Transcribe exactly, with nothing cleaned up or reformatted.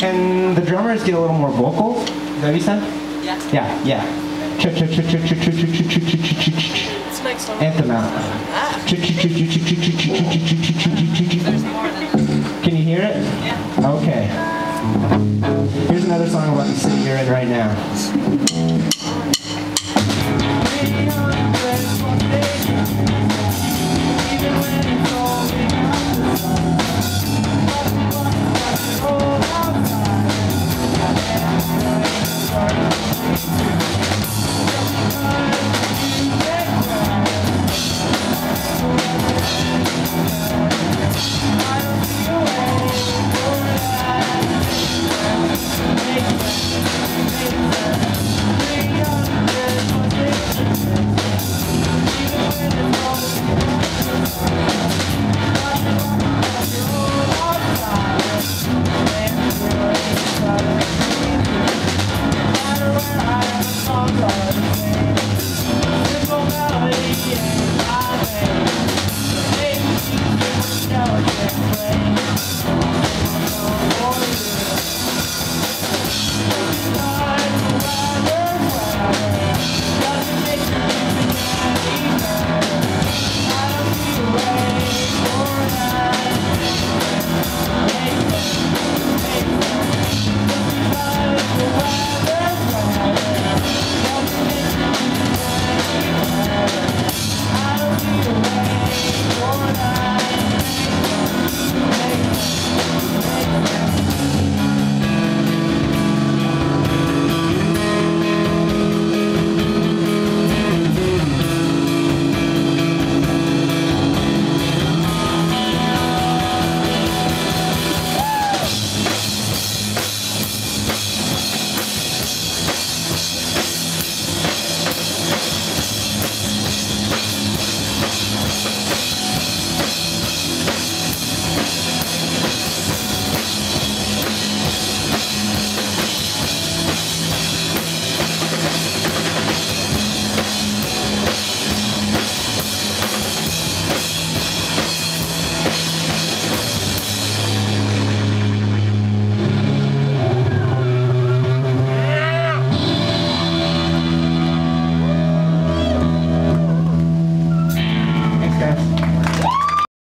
Can the drummers get a little more vocal? Is that what you said? Yeah. Yeah, yeah. Anthem Out. Can you hear it? Yeah. Okay. Here's another song about the city you're in right now.